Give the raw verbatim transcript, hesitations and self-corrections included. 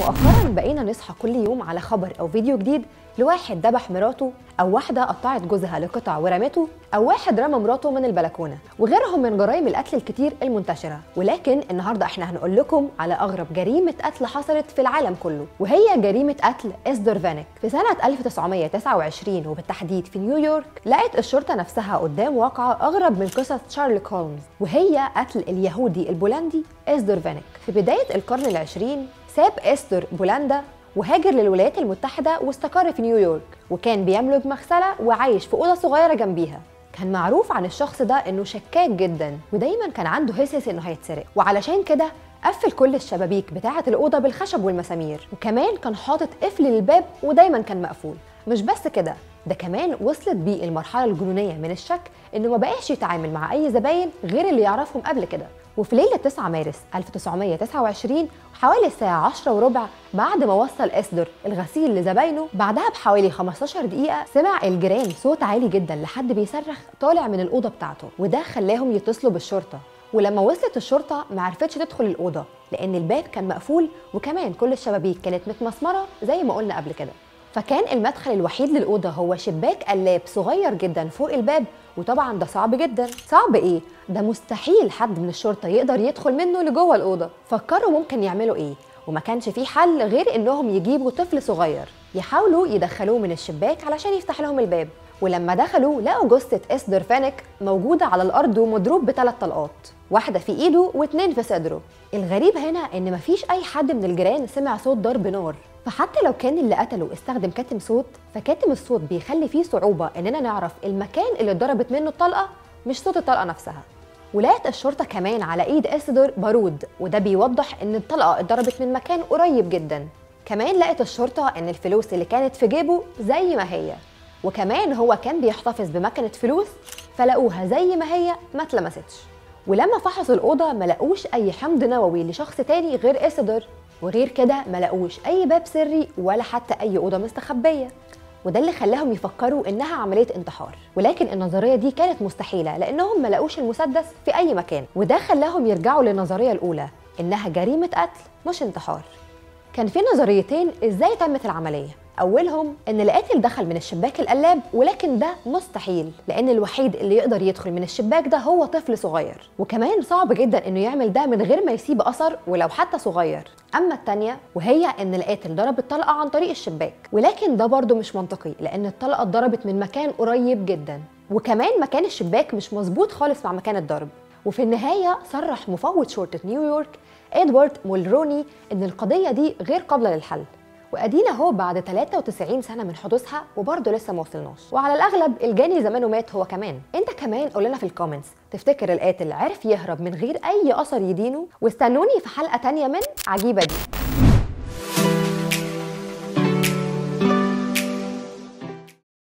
مؤخرا بقينا نصحى كل يوم على خبر او فيديو جديد لواحد ذبح مراته، او واحده قطعت جوزها لقطع ورمته، او واحد رمى مراته من البلكونه، وغيرهم من جرائم القتل الكتير المنتشره. ولكن النهارده احنا هنقول لكم على اغرب جريمه قتل حصلت في العالم كله، وهي جريمه قتل إسدور فانيك. في سنه ألف وتسعمية وتسعة وعشرين وبالتحديد في نيويورك، لقت الشرطه نفسها قدام واقعه اغرب من قصص شارلوك هولمز، وهي قتل اليهودي البولندي إسدور فانيك. في بدايه القرن العشرين ساب إسدور بولندا وهاجر للولايات المتحدة واستقر في نيويورك، وكان بيملك مغسلة وعايش في أوضة صغيرة جنبيها. كان معروف عن الشخص ده إنه شكاك جدا، ودايما كان عنده هسس إنه هيتسرق، وعلشان كده قفل كل الشبابيك بتاعة الأوضة بالخشب والمسامير، وكمان كان حاطط قفل للباب ودايما كان مقفول. مش بس كده، ده كمان وصلت بيه المرحلة الجنونية من الشك إنه ما بقاش يتعامل مع أي زباين غير اللي يعرفهم قبل كده. وفي ليلة تسعة مارس ألف وتسعمية وتسعة وعشرين حوالي الساعة عشرة وربع، بعد ما وصل إسدور الغسيل لزباينه، بعدها بحوالي خمستاشر دقيقة سمع الجيران صوت عالي جدا لحد بيصرخ طالع من الأوضة بتاعته، وده خلاهم يتصلوا بالشرطة. ولما وصلت الشرطة ما عرفتش تدخل الأوضة لأن الباب كان مقفول، وكمان كل الشبابيك كانت متمسمرة زي ما قلنا قبل كده. فكان المدخل الوحيد للأوضة هو شباك قلاب صغير جدا فوق الباب، وطبعا ده صعب جدا. صعب ايه؟ ده مستحيل حد من الشرطة يقدر يدخل منه لجوه الأوضة. فكروا ممكن يعملوا ايه، وما كانش في حل غير انهم يجيبوا طفل صغير يحاولوا يدخلوه من الشباك علشان يفتح لهم الباب. ولما دخلوا لقوا جثة إسدور فانيك موجودة على الأرض ومضروب بثلاث طلقات، واحدة في إيده واتنين في صدره. الغريب هنا إن مفيش أي حد من الجيران سمع صوت ضرب نار، فحتى لو كان اللي قتله استخدم كاتم صوت، فكاتم الصوت بيخلي فيه صعوبة إننا نعرف المكان اللي اتضربت منه الطلقة، مش صوت الطلقة نفسها. ولقت الشرطة كمان على إيد إسدور بارود، وده بيوضح إن الطلقة اتضربت من مكان قريب جدا. كمان لقت الشرطة إن الفلوس اللي كانت في جيبه زي ما هي، وكمان هو كان بيحتفظ بمكنة فلوس، فلقوها زي ما هي ما اتلمستش. ولما فحصوا الأوضة ما لقوش أي حمض نووي لشخص تاني غير إسدور، وغير كده ما لقوش أي باب سري ولا حتى أي أوضة مستخبية، وده اللي خلاهم يفكروا إنها عملية انتحار. ولكن النظرية دي كانت مستحيلة لأنهم ما لقوش المسدس في أي مكان، وده خلاهم يرجعوا للنظرية الأولى إنها جريمة قتل مش انتحار. كان في نظريتين إزاي تمت العملية. أولهم إن القاتل دخل من الشباك القلاب، ولكن ده مستحيل لأن الوحيد اللي يقدر يدخل من الشباك ده هو طفل صغير، وكمان صعب جدا إنه يعمل ده من غير ما يسيب أثر ولو حتى صغير. أما التانية وهي إن القاتل ضرب الطلقة عن طريق الشباك، ولكن ده برضه مش منطقي لأن الطلقة اتضربت من مكان قريب جدا، وكمان مكان الشباك مش مظبوط خالص مع مكان الضرب. وفي النهاية صرح مفوض شرطة نيويورك إدوارد مولروني إن القضية دي غير قابلة للحل، وادينا اهو بعد تلاتة وتسعين سنه من حدوثها وبرضه لسه ما وصلناش، وعلى الاغلب الجاني زمانه مات هو كمان. انت كمان قول لنا في الكومنتس، تفتكر القاتل عرف يهرب من غير اي اثر يدينه؟ واستنوني في حلقه تانية من عجيبه دي.